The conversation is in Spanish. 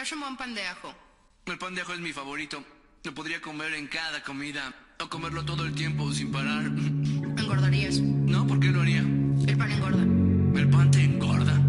es un buen pan de ajo. El pan de ajo es mi favorito. Lo podría comer en cada comida o comerlo todo el tiempo sin parar. Engordarías. No, ¿por qué lo haría? El pan engorda. ¿El pan te engorda?